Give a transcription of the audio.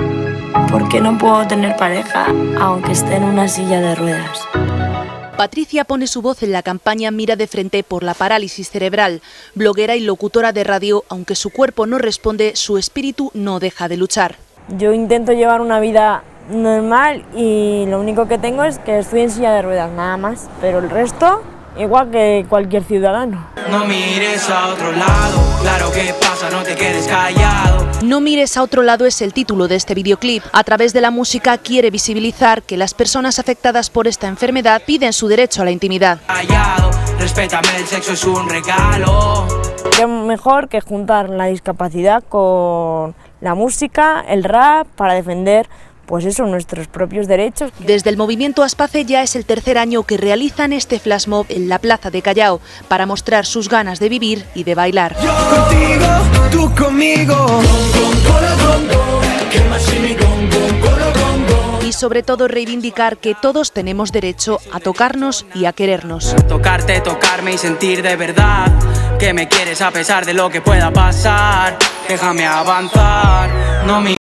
¿Por qué no puedo tener pareja aunque esté en una silla de ruedas? Patricia pone su voz en la campaña Mira de Frente por la parálisis cerebral. Bloguera y locutora de radio, aunque su cuerpo no responde, su espíritu no deja de luchar. Yo intento llevar una vida normal y lo único que tengo es que estoy en silla de ruedas, nada más. Pero el resto, igual que cualquier ciudadano. No mires a otro lado, claro que pasa, no te quedes callado. No mires a otro lado es el título de este videoclip. A través de la música quiere visibilizar que las personas afectadas por esta enfermedad piden su derecho a la intimidad. Callado, respétame, el sexo es un regalo. Qué mejor que juntar la discapacidad con la música, el rap, para defender pues eso, nuestros propios derechos. Desde el movimiento Aspace ya es el tercer año que realizan este flash mob en la plaza de Callao para mostrar sus ganas de vivir y de bailar. Yo contigo, tú conmigo. Y sobre todo reivindicar que todos tenemos derecho a tocarnos y a querernos. Tocarte, tocarme y sentir de verdad que me quieres a pesar de lo que pueda pasar. Déjame avanzar, no